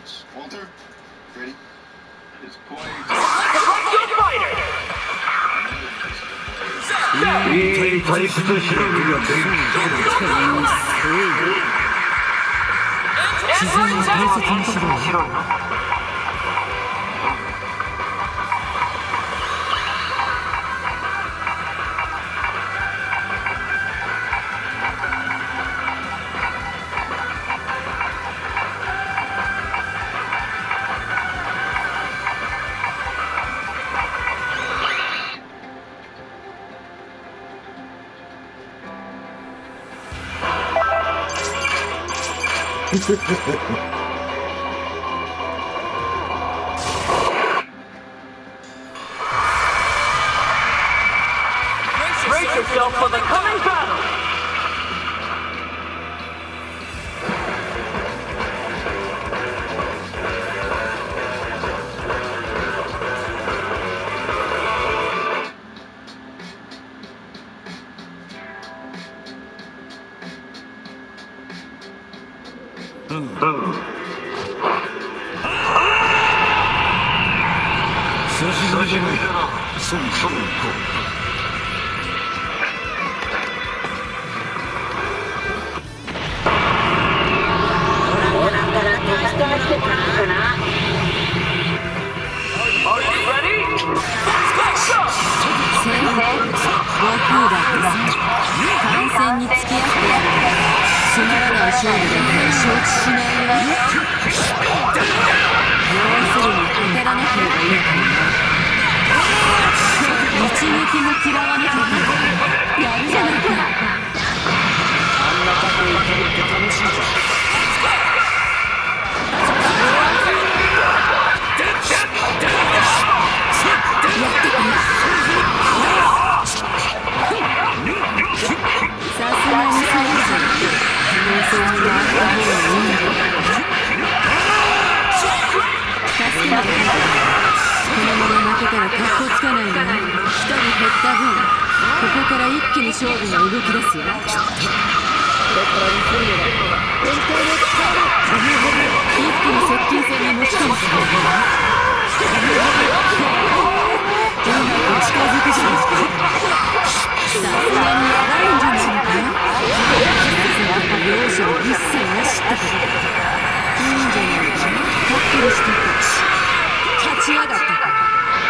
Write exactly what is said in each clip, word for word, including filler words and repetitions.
starts. Walter, ready? It's quite. いい退屈しのぎができ自然を大切にしろよ。 Brace yourself for the coming battle! Boom. 久しぶりだな。ソンソンコ。 観戦に付き合ってつまらない勝負で承知しないわ。要するに当たらなければいいからな。一撃も食らわなければやるじゃないか。 あんな過去を食べて楽しいじゃん。 やってくれ。さすがにそうじゃん。冷静に回った方がいいんだ。助けなきゃこのまま負けたら格好つかないんだな。一人減った分ここから一気に勝負が動き出すよ。これから見せるのだ。本当の力一気に接近戦に持ち込むつもりだ。うまく近づくじゃないか。さすがにやばいんじゃないのか。まさか容赦を一切なしってこといいんじゃないか。はっきりしてた立ち上がったか。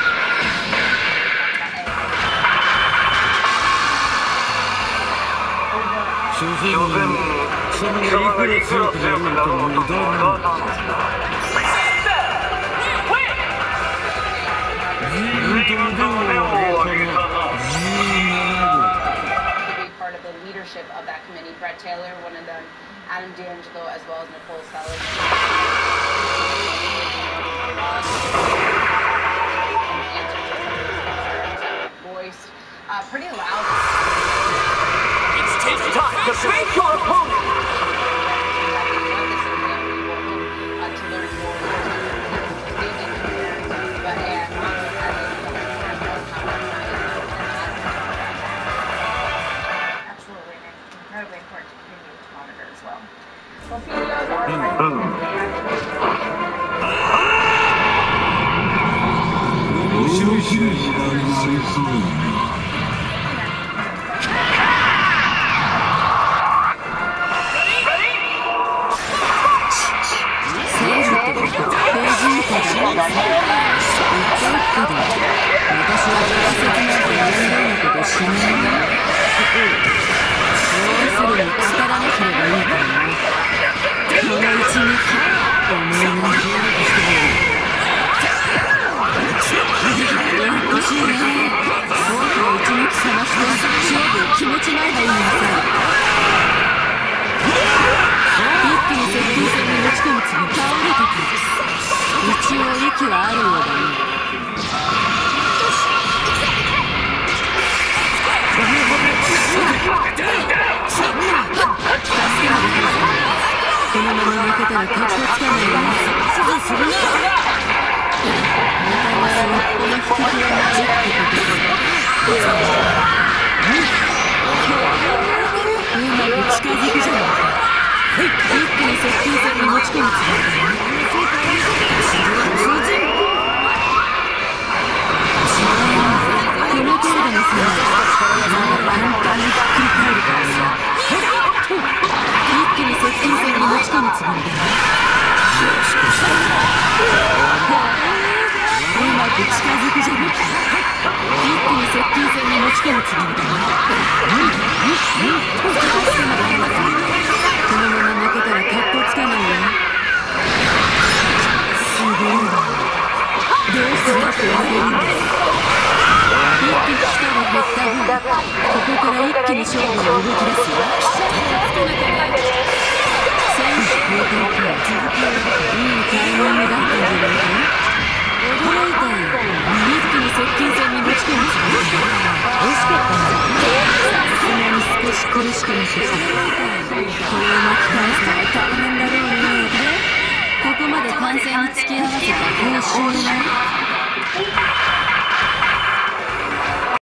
所詮それがいくら強くなろうとも無駄なんだ。自分と腕を上げたのじゅうななご。 Part of the leadership of that committee, Brett Taylor, one of them, Adam D'Angelo, as well as Nicole Sellers. Voice, uh, pretty loud. It's time to face your opponent! Uh, to learn more. But yeah, incredibly important to continue to monitor as well. Well, P D Os are Hey! 一気に接近戦に持ち込むつもりだね。 一気に勝負が動き出すよ。選手交代か。いいタイミングだったんじゃないか。驚いたよ。一気に接近戦に持ち込むつもり。惜しかったんだ。さすがに少し苦しくなってきた。これを巻き返すのは大変だろうね。ここまで観戦に付き合わせた報酬は